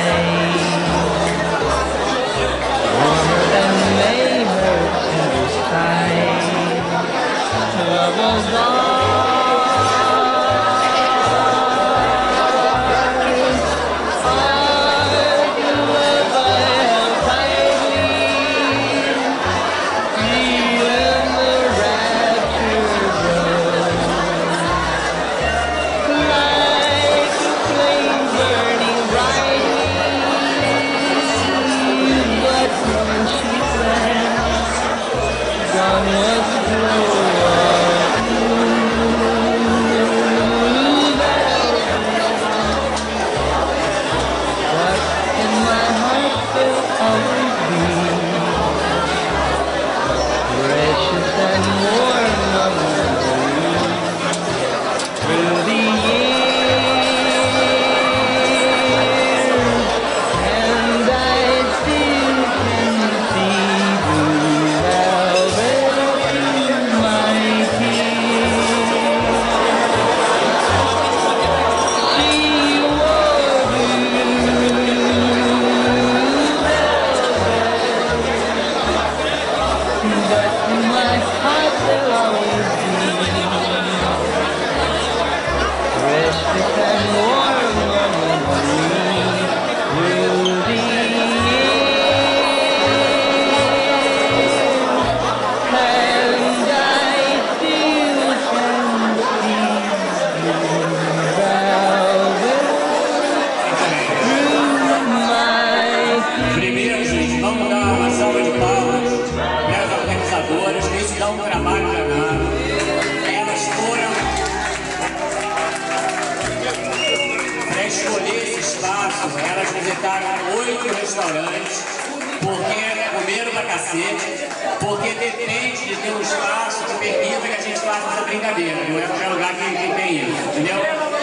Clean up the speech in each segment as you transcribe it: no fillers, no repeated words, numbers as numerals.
warmer than May hurts in this time. Love was elas visitaram 8 restaurantes, porque comeram pra cacete, porque depende de ter um espaço que permita que a gente faça essa brincadeira. Não é qualquer lugar que tem isso, entendeu?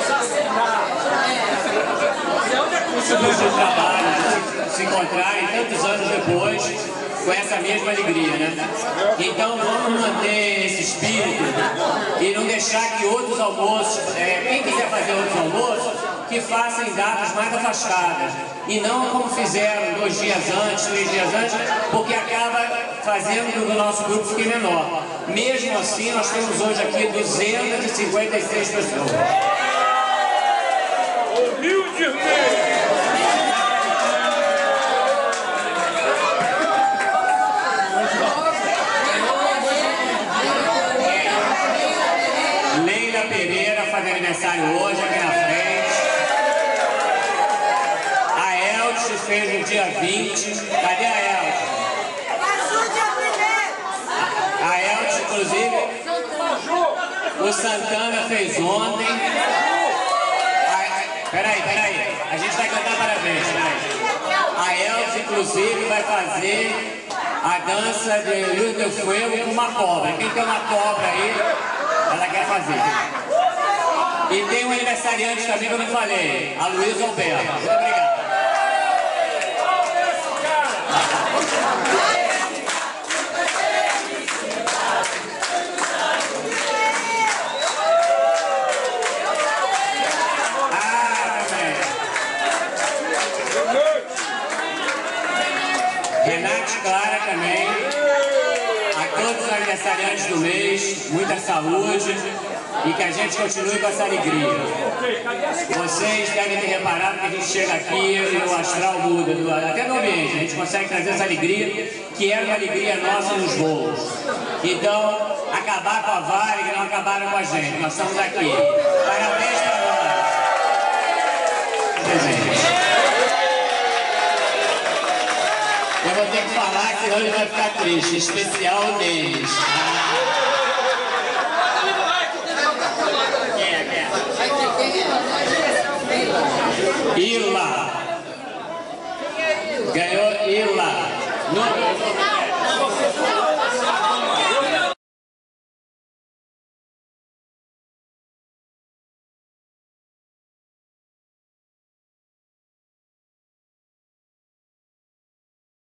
Custo de trabalho, de se encontrarem tantos anos depois, com essa mesma alegria, né? Então vamos manter esse espírito e não deixar que outros almoços, quem quiser fazer outros almoços, que façam em datas mais afastadas e não como fizeram 2 dias antes, 3 dias antes, porque acaba fazendo que o nosso grupo fique menor. Mesmo assim, nós temos hoje aqui 256 pessoas. Leila Pereira faz aniversário hoje aqui na frente. A Eltis fez no dia 20. Cadê a Eltis? A Eltis, inclusive, o Santana fez ontem. Peraí. A gente vai cantar parabéns, peraí. A Eltis, inclusive, vai fazer a dança de Luz do Fuego com uma cobra. Quem tem uma cobra aí, ela quer fazer. E tem um aniversariante também que eu não falei, a Luísa Alberto. Muito obrigado. Renate Clara também. A todos os aniversariantes do mês, muita saúde e que a gente continue com essa alegria. Vocês devem ter reparado que a gente chega aqui e o astral muda, até no ambiente, a gente consegue trazer essa alegria, que era uma alegria nossa nos voos. Então, acabar com a Varig não acabaram com a gente, nós estamos aqui. Parabéns para nós. Eu vou ter que falar, senão ele vai ficar triste. Especial deles. Ila. Ganhou Ila.